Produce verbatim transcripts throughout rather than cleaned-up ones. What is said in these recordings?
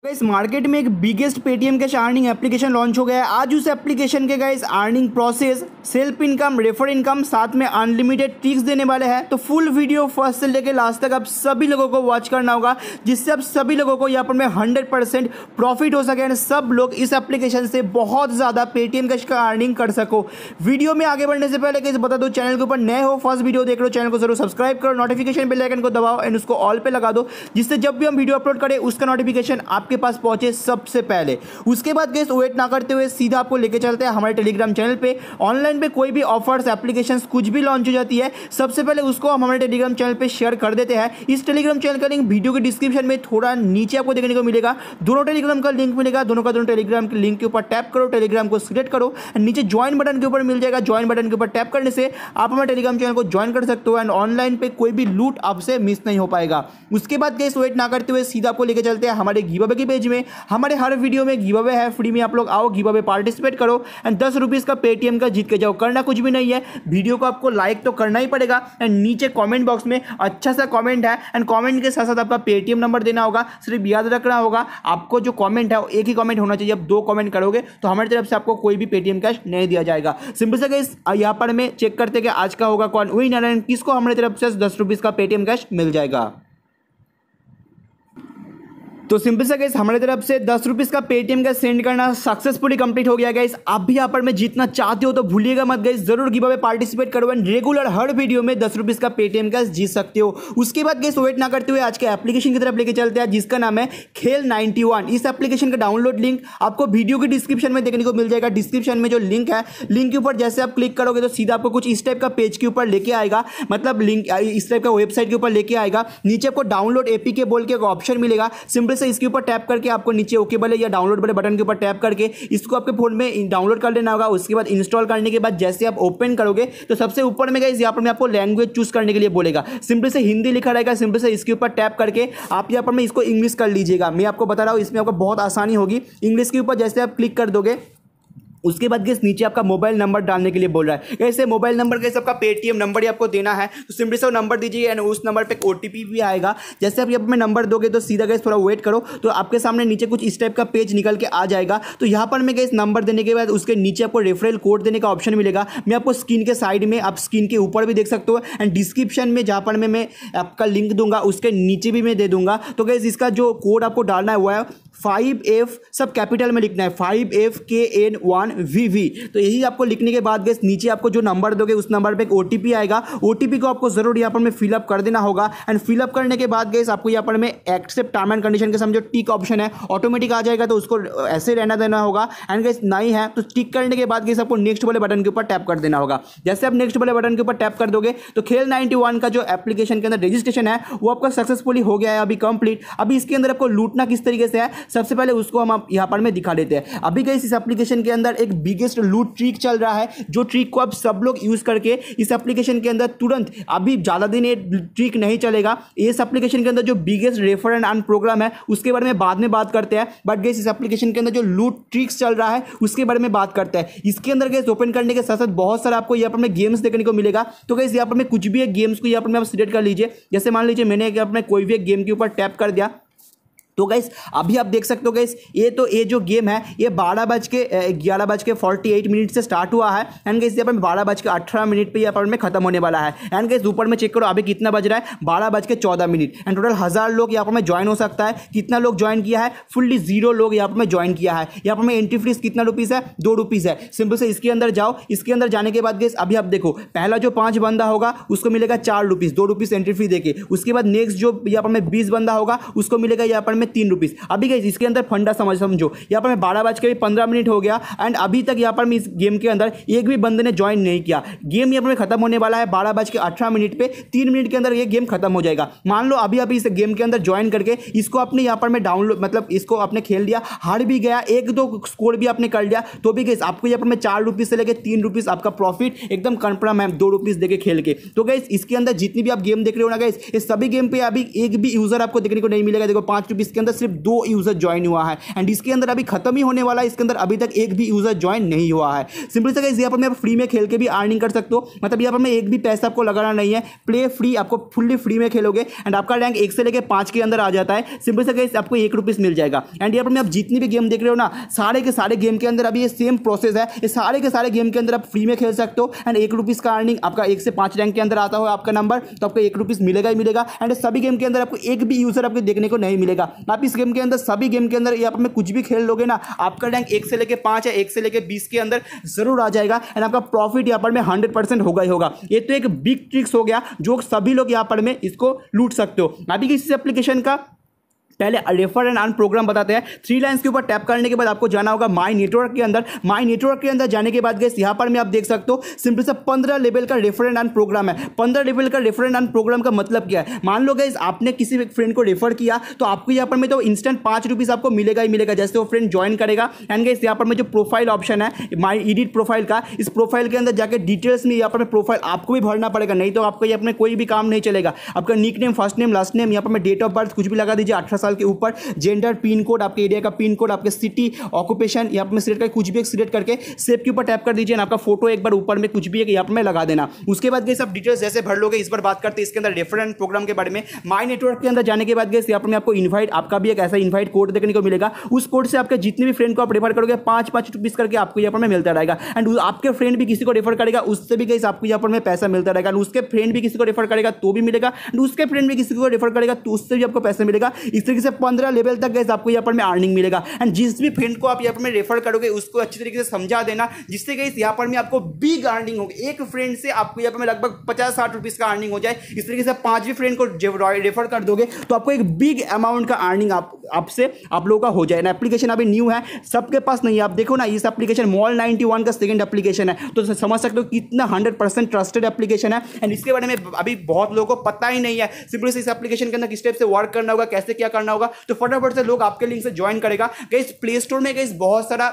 इस मार्केट में एक biggest Paytm cash earning application launch हो गया है। आज उस एप्लीकेशन के guys earning process, self income, refer income, साथ में अनलिमिटेड ट्रिक्स देने वाले हैं। तो फुल वीडियो फर्स्ट से लेकर लास्ट तक आप सभी लोगों को वॉच करना होगा, जिससे आप सभी लोगों को यहाँ पर में हंड्रेड परसेंट प्रॉफिट हो सके एंड सब लोग इस एप्लीकेशन से बहुत ज़्यादा पेटीएम कैश का अर्निंग कर सको। वीडियो में आगे बढ़ने से पहले गाइस बता दो, चैनल के ऊपर नए हो, फर्स्ट वीडियो देख लो, चैनल को जरूर सब्सक्राइब करो, नोटिफिकेशन बेल आइकन को दबाओ एंड उसको ऑल पे लगा दो, जिससे जब भी हम वीडियो अपलोड करें उसका नोटिफिकेशन आपके पास पहुंचे सबसे पहले। उसके बाद गाइस वेट ना करते हुए सीधा आपको लेके चलते हैं हमारे टेलीग्राम चैनल पे। ऑनलाइन पे कोई भी ऑफर्स, एप्लीकेशंस कुछ भी लॉन्च हो जाती है, सबसे पहले उसको हम हमारे टेलीग्राम चैनल पे शेयर कर देते हैं। इस टेलीग्राम चैनल का लिंक वीडियो के डिस्क्रिप्शन में थोड़ा नीचे आपको देखने को मिलेगा। दोनों टेलीग्राम का लिंक मिलेगा, दोनों का दोनों टेलीग्राम के लिंक के ऊपर टैप करो, टेलीग्राम को सिलेक्ट करो, नीचे ज्वाइन बटन के ऊपर मिल जाएगा। ज्वाइन बटन के ऊपर टैप करने से आप हमारे टेलीग्राम चैनल को ज्वाइन कर सकते हो एंड ऑनलाइन पे कोई भी लूट आपसे मिस नहीं हो पाएगा। उसके बाद गाइस वेट ना करते हुए सीधा आपको लेके चलते हैं हमारे गिव अवे के पेज में। हमारे हर वीडियो में गिव अवे है, फ्री में आप लोग आओ, गिव अवे पार्टिसिपेट करो एंड दस रुपीज का पेटीएम का जीत के जाओ। करना कुछ भी नहीं है, वीडियो को आपको लाइक तो करना ही पड़ेगा एंड नीचे कमेंट बॉक्स में अच्छा सा कमेंट है एंड कमेंट के साथ साथ आपका पेटीएम नंबर देना होगा। सिर्फ याद रखना होगा, आपको जो कमेंट है वो एक ही कमेंट होना चाहिए। अब दो कमेंट करोगे तो हमारी तरफ से आपको कोई भी पेटीएम कैश नहीं दिया जाएगा। सिंपल से गाइस यहाँ पर मैं चेक करते कि आज का होगा कौन विनर एंड किसको हमारी तरफ से दस रुपीज का पेटीएम कैश मिल जाएगा। तो सिंपल से गाइस हमारी तरफ से दस रुपीज का पेटीएम का सेंड करना सक्सेसफुली कंप्लीट हो गया गाइस। आप भी यहाँ पर मैं जीतना चाहते हो तो भूलिएगा मत गाइस, जरूर गिव अवे पार्टिसिपेट करो एंड रेगुलर हर वीडियो में दस रुपीज का पेटीएम का जीत सकते हो। उसके बाद गाइस वेट ना करते हुए आज के एप्लीकेशन की तरफ लेके चलते हैं, जिसका नाम है खेल नाइनटी वन। इस एप्लीकेशन का डाउनलोड लिंक आपको वीडियो के डिस्क्रिप्शन में देखने को मिल जाएगा। डिस्क्रिप्शन में जो लिंक है, लिंक के ऊपर जैसे आप क्लिक करोगे तो सीधा आपको कुछ इस टाइप का पेज के ऊपर लेके आएगा, मतलब लिंक इस टाइप का वेबसाइट के ऊपर लेके आएगा। नीचे आपको डाउनलोड एपीके बोल के एक ऑप्शन मिलेगा। सिंपल से इसके ऊपर टैप करके आपको नीचे ओके वाले या डाउनलोड वाले बटन के ऊपर टैप करके इसको आपके फोन में डाउनलोड कर लेना होगा। उसके बाद इंस्टॉल करने के बाद जैसे आप ओपन करोगे तो सबसे ऊपर में गाइस यहाँ पर मैं आपको लैंग्वेज चूज करने के लिए बोलेगा। सिंपल से हिंदी लिखा रहेगा, सिंपल से इसके ऊपर टैप करके आप यहाँ पर मैं इसको इंग्लिश कर लीजिएगा। मैं आपको बता रहा हूँ, इसमें आपको बहुत आसानी होगी। इंग्लिश के ऊपर जैसे आप क्लिक कर दोगे उसके बाद गाइस नीचे आपका मोबाइल नंबर डालने के लिए बोल रहा है। कैसे मोबाइल नंबर गाइस आपका पेटीएम नंबर ही आपको देना है, तो सिंपली से वो नंबर दीजिए एंड उस नंबर पे एक ओटीपी भी आएगा। जैसे आप यहाँ पर नंबर दोगे तो सीधा गाइस थोड़ा वेट करो तो आपके सामने नीचे कुछ इस टाइप का पेज निकल के आ जाएगा। तो यहाँ पर मैं गाइस नंबर देने के बाद उसके नीचे आपको रेफरल कोड देने का ऑप्शन मिलेगा। मैं आपको स्क्रीन के साइड में, आप स्क्रीन के ऊपर भी देख सकते हो एंड डिस्क्रिप्शन में जहाँ पर मैं मैं आपका लिंक दूंगा उसके नीचे भी मैं दे दूंगा। तो गाइस इसका जो कोड आपको डालना है वो है फाइव एफ, सब कैपिटल में लिखना है, five F K N one V V. तो यही आपको लिखने के बाद गाइस नीचे आपको जो नंबर दोगे उस नंबर पे एक ओटीपी आएगा। ओटीपी को आपको जरूर यहाँ पर में फिलअप कर देना होगा एंड फिलअप करने के बाद गाइस आपको यहाँ पर में एक्सेप्ट टर्म एंड कंडीशन के समझो टिक ऑप्शन है, ऑटोमेटिक आ जाएगा, तो उसको ऐसे रहना देना होगा। एंड गाइस नहीं है तो टिक करने के बाद गाइस आपको नेक्स्ट वाले बटन के ऊपर टैप कर देना होगा। जैसे आप नेक्स्ट वाले बटन के ऊपर टैप कर दोगे तो खेल नाइनटी वन का जो एप्लीकेशन के अंदर रजिस्ट्रेशन है वो आपका सक्सेसफुली हो गया है, अभी कंप्लीट। अभी इसके अंदर आपको लूटना किस तरीके से है, सबसे पहले उसको हम आप यहाँ पर में दिखा देते हैं। अभी गाइस इस एप्लीकेशन के अंदर एक बिगेस्ट लूट ट्रिक चल रहा है, जो ट्रिक को आप सब लोग यूज करके इस एप्लीकेशन के अंदर तुरंत, अभी ज्यादा दिन ये ट्रिक नहीं चलेगा। इस एप्लीकेशन के अंदर जो biggest refer and earn program है उसके बारे में बाद में बात करते हैं, बट गाइस इस एप्लीकेशन के अंदर जो लूट ट्रिक्स चल रहा है उसके बारे में बात करते हैं। इसके अंदर गाइस ओपन करने के साथ साथ बहुत सारा आपको यहाँ पर में गेम्स देखने को मिलेगा। तो गाइस यहाँ पर में कुछ भी एक गेम्स को यहाँ पर में आप सिलेक्ट कर लीजिए। जैसे मान लीजिए मैंने यहाँ पर कोई भी एक गेम के ऊपर टैप कर दिया तो गाइस अभी आप देख सकते हो गाइस ये तो ये जो गेम है ये बारह बज के ग्यारह बज के फोर्टी एट मिनट से स्टार्ट हुआ है एंड गाइस यहाँ पर बारह बज के अठारह मिनट पे यहाँ पर में खत्म होने वाला है। एंड गाइस ऊपर में चेक करो अभी कितना बज रहा है, बारह बज के चौदह मिनट एंड टोटल हजार लोग यहाँ पर में ज्वाइन हो सकता है। कितना लोग ज्वाइन किया है, फुल्ली जीरो लोग यहाँ पर में ज्वाइन किया है। यहाँ पर में एंट्री फीस कितना रुपीज है, दो रुपीज है। सिंपल से इसके अंदर जाओ, इसके अंदर जाने के बाद गाइस अभी आप देखो पहला जो पांच बंदा होगा उसको मिलेगा चार रुपीज, दो रुपीज एंट्री फी देके। उसके बाद नेक्स्ट जो यहाँ पर में बीस बंदा होगा उसको मिलेगा यहाँ पर में तीन रुपीज। अभी गाइस इसके अंदर फंडा समझ समझो यहाँ पर मैं बारह बज के पंद्रह मिनट हो गया एंड अभी तक यहाँ पर मैं इस गेम के अंदर एक भी बंदे ने ज्वाइन नहीं किया। गेम यहाँ पर में खत्म होने वाला है बारह बज के अठारह मिनट पे, तीन मिनट के अंदर ये गेम खत्म हो जाएगा। मान लो अभी अभी इस गेम के अंदर ज्वाइन करके इसको अपने यहाँ पर में डाउनलोड, मतलब इसको आपने खेल लिया, हार भी गया, एक दो स्कोर भी आपने कर लिया, तो भी गाइस आपको यहाँ पर में चार रुपीज से लेकर तीन रुपीज आपका प्रॉफिट एकदम कंफर्म है, दो रुपीज देके खेल के। तो गाइस इसके अंदर जितनी भी आप गेम देख रहे हो ना गाइस, इस सभी गेम पे अभी एक भी यूजर आपको देखने को नहीं मिलेगा। देखो पांच रुपीज इसके अंदर सिर्फ दो यूजर ज्वाइन हुआ है एंड इसके अंदर अभी खत्म ही होने वाला है, इसके अंदर अभी तक एक भी यूजर ज्वाइन नहीं हुआ है। सिंपल से गाइस यहाँ पर मैं फ्री में खेल के भी अर्निंग कर सकते हो, मतलब यहाँ पर मैं एक भी पैसा आपको लगाना नहीं है, प्ले फ्री, आपको फुल्ली फ्री में खेलोगे एंड आपका रैंक एक से लेकर पांच के अंदर आ जाता है। सिंपल से गाइस आपको एक रुपीस मिल जाएगा एंड यहाँ पर मैं आप जितनी भी गेम देख रहे हो ना, सारे के सारे गेम के अंदर अभी ये सेम प्रोसेस है, ये सारे के सारे गेम के अंदर आप फ्री में खेल सकते हो एंड एक रुपीस का अर्निंग आपका एक से पांच रैंक के अंदर आता हो आपका नंबर तो आपको एक रुपीस मिलेगा ही मिलेगा एंड सभी गेम के अंदर आपको एक भी यूजर आपको देखने को नहीं मिलेगा। आप इस गेम के अंदर सभी गेम के अंदर यहाँ पर मैं कुछ भी खेल लोगे ना, आपका रैंक एक से लेके पांच या एक से लेके बीस के अंदर जरूर आ जाएगा एंड आपका प्रॉफिट यहाँ पर में हंड्रेड परसेंट होगा ही होगा। ये तो एक बिग ट्रिक्स हो गया जो सभी लोग यहाँ पर में इसको लूट सकते हो। अभी किसी एप्लीकेशन का पहले रेफर एंड अर्न प्रोग्राम बताते हैं। थ्री लाइन्स के ऊपर टैप करने के बाद आपको जाना होगा माई नेटवर्क के अंदर। माई नेटवर्क के अंदर जाने के बाद गाइस यहाँ पर मैं आप देख सकते हो सिंपल से पंद्रह लेवल का रेफर एंड अर्न प्रोग्राम है। पंद्रह लेवल का रेफर एंड अर्न प्रोग्राम का मतलब क्या है, मान लो गाइस आपने किसी फ्रेंड को रेफर किया तो आपको यहाँ पर में तो इंस्टेंट पांच रुपीज आपको मिलेगा ही मिलेगा जैसे वो फ्रेंड ज्वाइन करेगा। एंड गाइस यहाँ पर में जो प्रोफाइल ऑप्शन है माई एडिट प्रोफाइल का, इस प्रोफाइल के अंदर जाकर डिटेल्स में यहाँ पर प्रोफाइल आपको भी भरना पड़ेगा, नहीं तो आपको यहाँ पर कोई भी काम नहीं चलेगा। आपका nick name, first name, last name, यहाँ पर डेट ऑफ बर्थ कुछ भी लगा दीजिए अठारह साल के ऊपर, जेंडर, पिन कोड, आपके एरिया का पिन कोड, आपके सिटी, ऑक्यूपेशन, यहाँ पर सिलेक्ट कर कुछ भी एक सिलेक्ट करके सेव के ऊपर टैप कर दीजिए। आपका फोटो एक बार ऊपर में कुछ भी एक यहाँ पर में लगा देना। उसके बाद गए सब डिटेल्स जैसे भर लोगे। इस बार बात करते हैं इसके अंदर रेफरेंस प्रोग्राम के बारे में। माई नेटवर्क के अंदर जाने के बाद गए यहाँ पर मैं आपको इनवाइट, आपका भी एक ऐसा इनवाइट कोड देखने को मिलेगा। उस कोड से आपके जितने भी फ्रेंड को आप रेफर करोगे पांच पांच रुपीज करके आपको यहाँ पर में मिलता रहेगा एंड आपके फ्रेंड भी किसी को रेफर करेगा उससे भी गई आपको यहाँ पर में पैसा मिलता रहेगा एंड उसके फ्रेंड भी किसी को रेफर करेगा तो भी मिलेगा एंड उसके फ्रेंड भी किसी को रेफर करेगा तो उससे भी आपको पैसा मिलेगा। इस तरीके से पंद्रह लेवल तक गए आपको यहाँ पर में अर्निंग मिलेगा एंड जिस भी फ्रेंड को आप यहाँ पर में रेफर करोगे उसको अच्छी तरीके से समझा देना जिससे गई यहाँ पर में आपको बिग अर्निंग होगी। एक फ्रेंड से आपको यहाँ पर में लगभग पचास साठ रुपीज का अर्निंग हो जाए। इस तरीके से पांच भी फ्रेंड को रेफर कर दोगे तो आपको एक बिग अमाउंट का अर्निंग आप आपसे आप लोगों का हो जाए ना। एप्लीकेशन अभी न्यू है, सबके पास नहीं है। आप देखो ना इस एप्लीकेशन मॉल नाइंटी वन का सेकंड एप्लीकेशन है तो समझ सकते हो कितना हंड्रेड परसेंट ट्रस्टेड एप्लीकेशन है एंड इसके बारे में अभी बहुत लोगों को पता ही नहीं है। सिंपली से इस एप्लीकेशन के अंदर किस टाइप से वर्क करना होगा, कैसे क्या करना होगा, तो फटाफट से लोग आपके लिंक से ज्वाइन करेगा। गाइस प्ले स्टोर में गाइस बहुत सारा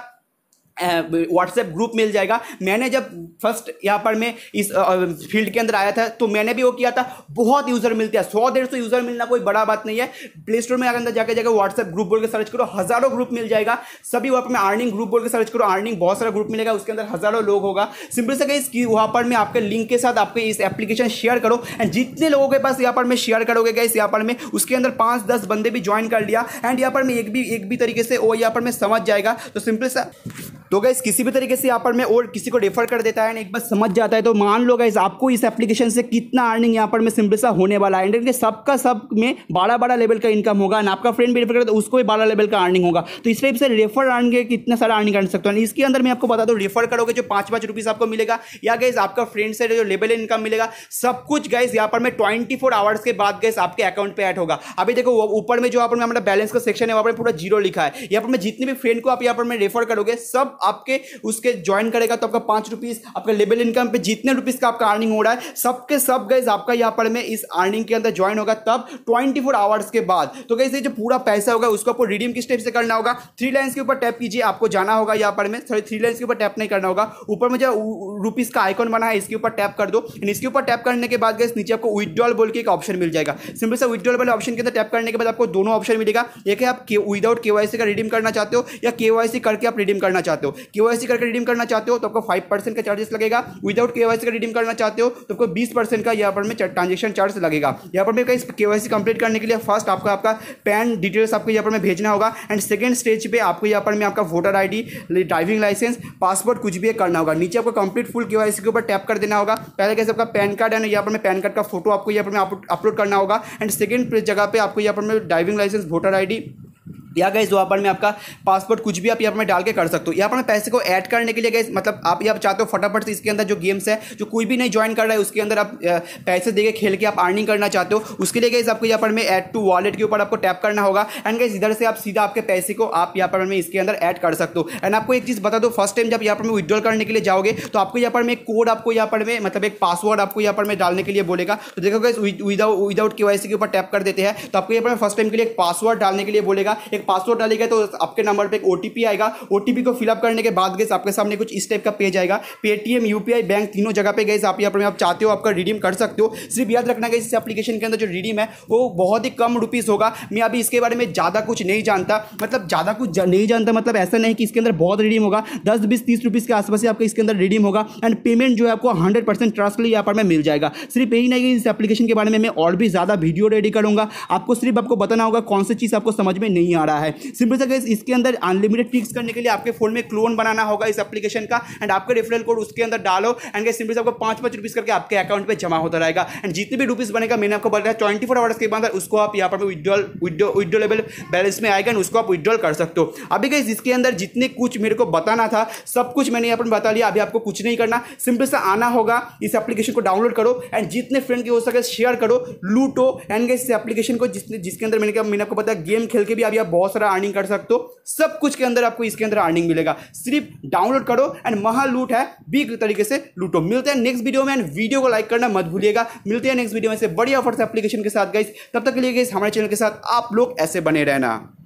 व्हाट्सएप ग्रुप मिल जाएगा। मैंने जब फर्स्ट यहाँ पर मैं इस फील्ड के अंदर आया था तो मैंने भी वो किया था। बहुत यूजर मिलते हैं, सौ डेढ़ सौ यूजर मिलना कोई बड़ा बात नहीं है। प्ले स्टोर में अंदर जाकर जाकर व्हाट्सएप ग्रुप बोल के सर्च करो, हजारों ग्रुप मिल जाएगा। सभी वहाँ पर अर्निंग ग्रुप बोल के सर्च करो, अर्निंग बहुत सारा ग्रुप मिलेगा, उसके अंदर हजारों लोग होगा। सिंपल से गाइस कि वहाँ पर मैं आपके लिंक के साथ आपके इस एप्लीकेशन शेयर करो एंड जितने लोगों के पास यहाँ पर मैं शेयर करोगे गाइस यहाँ पर मैं उसके अंदर पांच दस बंदे भी ज्वाइन कर लिया एंड यहाँ पर मैं एक भी एक भी तरीके से वो यहाँ पर मैं समझ जाएगा। तो सिंपल सा तो गाइस किसी भी तरीके से यहाँ पर मैं और किसी को रेफर कर देता है एक बार समझ जाता है तो मान लो गाइस आपको इस एप्लीकेशन से कितना अर्निंग यहाँ पर मैं सिंपल सा होने वाला है एंड सबका सब में बारह बारह लेवल का इनकम होगा ना। आपका फ्रेंड भी रेफर करे तो उसको भी बारह लेवल का अर्निंग होगा। तो इस टाइप से रेफर अर्न के कितना सारा अर्निंग कर सकते हो। इसके अंदर मैं आपको बता दूं रेफर करोगे जो पांच पांच रुपीज आपको मिलेगा या गाइस आपका फ्रेंड से जो लेवल इनकम मिलेगा सब कुछ गाइस यहाँ पर मैं ट्वेंटी फोर आवर्स के बाद गाइस आपके अकाउंट पे ऐड होगा। अभी देखो ऊपर में जो यहाँ पर हमारा बैलेंस का सेक्शन है वहाँ पर पूरा जीरो लिखा है। यहाँ पर मैं जितने भी फ्रेंड को आप यहाँ पर मैं रेफर करोगे सब आपके उसके ज्वाइन करेगा तो आपका पांच रुपीज आपका लेवल इनकम पे जितने रुपीज का आपका अर्निंग हो रहा है सबके सब गाइस आपका यहाँ पर में इस अर्निंग के अंदर ज्वाइन होगा तब ट्वेंटी फोर आवर्स के बाद। तो गाइस ये जो पूरा पैसा होगा उसको आपको रिडीम किस टाइप से करना होगा, थ्री लाइन्स के ऊपर टैप कीजिए, आपको जाना होगा यहाँ पर में सॉरी थ्री लाइन्स के ऊपर टैप नहीं करना होगा, ऊपर में जो रुपीज का आइकॉन बना है इसके ऊपर टैप कर दो। इसके ऊपर टैप करने के बाद गाइस नीचे आपको विथड्रॉल बोल के एक ऑप्शन मिल जाएगा। सिंपल से विथड्रॉल वाले ऑप्शन के अंदर टैप करने के बाद आपको दोनों ऑप्शन मिलेगा। एक है आप विदाउट केवाईसी का रिडीम करना चाहते हो या केवाईसी करके आप रिडीम करना चाहते हो। केवाईसी करके रिडीम करना चाहते हो तो आपको फाइव परसेंट का चार्जेस लगेगा। विदाउट केवाईसी का रिडीम करना चाहते हो तो आपको बीस परसेंट का यहाँ पर में ट्रांजेक्शन चार्ज लगेगा। यहाँ पर में कहीं केवाईसी कंप्लीट करने के लिए फर्स्ट आपका आपका पैन डिटेल्स आपको यहाँ पर में भेजना होगा एंड सेकंड स्टेज पे आपको यहाँ पर में आपका voter ID, driving licence, passport कुछ भी करना होगा। नीचे आपको कंप्लीट फुल केवाईसी के ऊपर टैप कर देना होगा। पहले कैसे आपका पैन कार्ड है ना यहाँ पर में पैन कार्ड का फोटो आपको यहाँ पर में अपलोड करना होगा एंड सेकंड जगह पे आपको यहाँ पर में ड्राइविंग लाइसेंस, वोटर आईडी या गाइस वहाँ पर में आपका पासपोर्ट कुछ भी आप यहाँ पर में डाल के कर सकते हो। यहाँ पर मैं पैसे को ऐड करने के लिए गाइस मतलब आप यहाँ चाहते हो फटाफट से इसके अंदर जो गेम्स है जो कोई भी नहीं ज्वाइन कर रहा है उसके अंदर आप पैसे देके खेल के आप अर्निंग करना चाहते हो उसके लिए गाइस आपको यहाँ पर में ऐड टू वॉलेट के ऊपर आपको टैप करना होगा एंड गाइस इधर से आप सीधा आपके पैसे को आप यहाँ पर में इसके अंदर ऐड कर सकते हो। एंड आपको एक चीज़ बता दो, फर्स्ट टाइम जब यहाँ पर में विड्रॉल करने के लिए जाओगे तो आपको यहाँ पर में कोड आपको यहाँ पर में मतलब एक पासवर्ड आपको यहाँ पर में डालने के लिए बोलेगा। तो देखो गाइस विदाउट विदाउट केवाईसी के ऊपर टैप कर देते हैं तो आपको यहाँ पर फर्स्ट टाइम के लिए एक पासवर्ड डालने के लिए बोलेगा। एक पासवर्ड डालेगा तो आपके नंबर पे एक ओटीपी आएगा। ओटीपी को फिलअप करने के बाद गाइस आपके सामने कुछ इस टाइप का पेज आएगा। पेटीएम, यूपीआई, बैंक तीनों जगह पे गाइस आप यहाँ पर आप चाहते हो आपका रिडीम कर सकते हो। सिर्फ याद रखना गाइस इस एप्लीकेशन के अंदर जो रिडीम है वो बहुत ही कम रुपीस होगा। मैं अभी इसके बारे में ज़्यादा कुछ नहीं जानता, मतलब ज़्यादा कुछ नहीं जानता मतलब ऐसा नहीं कि इसके अंदर बहुत रिडीम होगा, दस बीस तीस रुपीज़ के आसपास ही आपका इसके अंदर रिडीम होगा। एंड पेमेंट जो है आपको हंड्रेड परसेंट ट्रस्ट के लिए यहाँ पर मैं मिल जाएगा। सिर्फ यही नहीं, इस एप्लीकेशन के बारे में मैं और भी ज़्यादा वीडियो रेडी करूँगा। आपको सिर्फ आपको बताना होगा कौन सी चीज़ आपको समझ में नहीं आ रहा है। सिंपल सा गाइस इसके अंदर अनलिमिटेड ट्रिक्स करने के लिए आपके फोन में क्लोन बनाना होगा इस एप्लीकेशन का, एंड आपका रेफरल कोड उसके अंदर डालो एंड गाइस सिंपल से आपको पाँच पाँच रुपीज़ करके आपके अकाउंट पे जमा होता रहेगा। एंड जितने भी रुपीज़ बनेगा मैंने आपको बताया ट्वेंटी फोर आवर्स के बाद उसको आप यहाँ पर विड्रॉल विड्रॉलेबल बैलेंस में आएगा, उसको आप विड्रॉल कर सकते हो। अभी गाइस इसके अंदर जितने कुछ मेरे को बताना था सब कुछ मैंने यहाँ पर बता लिया। अभी आपको कुछ नहीं करना, सिंपल सा आना होगा, इस एप्लीकेशन को डाउनलोड करो एंड जितने फ्रेंड के हो सके शेयर करो, लूटो। एंड गाइस इस एप्लीकेशन को जिसने जिसके अंदर मैंने मैंने आपको बताया गेम खेल के भी अभी आप बहुत सारा अर्निंग कर सकते हो। सब कुछ के अंदर आपको इसके अंदर अर्निंग मिलेगा। सिर्फ डाउनलोड करो एंड महा लूट है, बिग तरीके से लूटो। मिलते हैं नेक्स्ट वीडियो में एंड वीडियो को लाइक करना मत भूलिएगा। मिलते हैं नेक्स्ट वीडियो में से बड़ी ऑफर्स एप्लीकेशन के साथ गाइस। तब तक के लिए गाइस हमारे चैनल के साथ आप लोग ऐसे बने रहना।